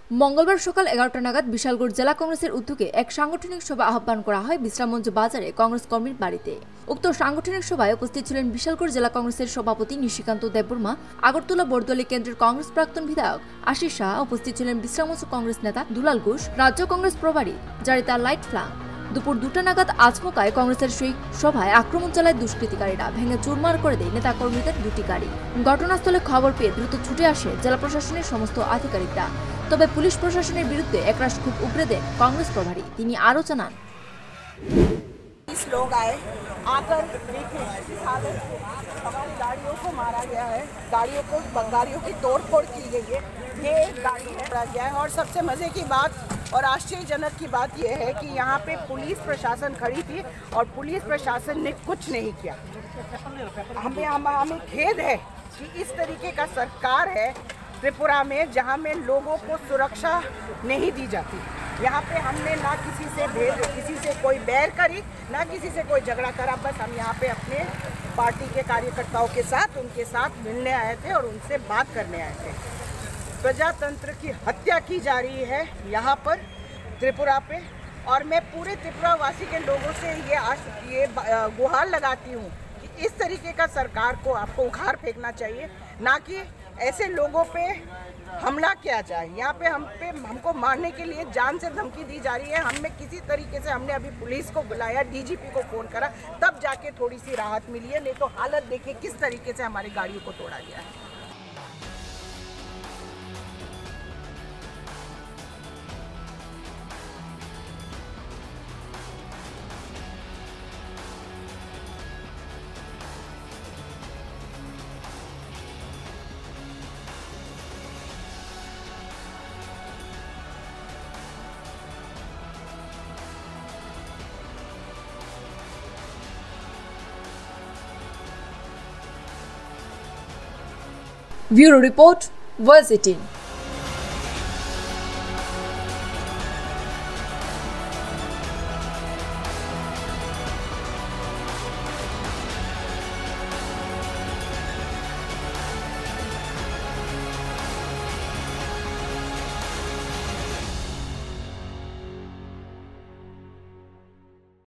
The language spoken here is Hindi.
মঙ্গলবার সকাল 11টা নাগাদ বিশালগড় জেলা কংগ্রেসের উদ্যোগে এক সাংগঠনিক সভা আহ্বান করা হয় বিশ্রামমঞ্চ বাজারে কংগ্রেস কর্মীর বাড়িতে। উক্ত সাংগঠনিক সভায় উপস্থিত ছিলেন বিশালগড় জেলা কংগ্রেসের সভাপতি নিশিকান্ত দেববর্মা, আগরতলা বরদলি কেন্দ্রের কংগ্রেস প্রাক্তন বিধায়ক আশিস শাহ, উপস্থিত ছিলেন বিশ্রামমঞ্চ কংগ্রেস নেতা দুলাল ঘোষ, রাজ্য কংগ্রেস প্রভারী জারিতা লাইট ফ্লাং। দুপুর 2টা নাগাদ আচমকায় কংগ্রেসের সেই সভায় আক্রমণ চালায় দুষ্কৃতিকারীরা, ভেঙে চুরমার করে দেয় নেতা কর্মীদের দুটি গাড়ি। ঘটনাস্থলে খবর পেয়ে দ্রুত ছুটে আসে জেলা প্রশাসনের সমস্ত আধিকারিকরা। তবে পুলিশ প্রশাসনের বিরুদ্ধে একরাশ ক্ষোভ উগরে দেন কংগ্রেস প্রভারী। তিনি আরও জানান, लोग आए आकर देखिए इस हालत में हमारी गाड़ियों को मारा गया है, गाड़ियों की तोड़फोड़ की गई है। ये गाड़ी पड़ा गया है और सबसे मज़े की बात और आश्चर्यजनक की बात यह है कि यहाँ पे पुलिस प्रशासन खड़ी थी और पुलिस प्रशासन ने कुछ नहीं किया। हमें खेद है कि इस तरीके का सरकार है त्रिपुरा में, जहाँ में लोगों को सुरक्षा नहीं दी जाती। यहाँ पे हमने ना किसी से कोई बैर करी, ना किसी से कोई झगड़ा करा। बस हम यहाँ पे अपने पार्टी के कार्यकर्ताओं के साथ उनके साथ मिलने आए थे और उनसे बात करने आए थे। प्रजातंत्र की हत्या की जा रही है यहाँ पर त्रिपुरा पे, और मैं पूरे त्रिपुरा वासी के लोगों से ये गुहार लगाती हूँ कि इस तरीके का सरकार को आपको उखाड़ फेंकना चाहिए, ना कि ऐसे लोगों पे हमला किया जाए। यहाँ पे हमको मारने के लिए जान से धमकी दी जा रही है। हमें किसी तरीके से हमने अभी पुलिस को बुलाया, डीजीपी को फ़ोन करा, तब जाके थोड़ी सी राहत मिली है। नहीं तो हालत देखिए किस तरीके से हमारी गाड़ियों को तोड़ा गया है। Bureau Report, Verse 18।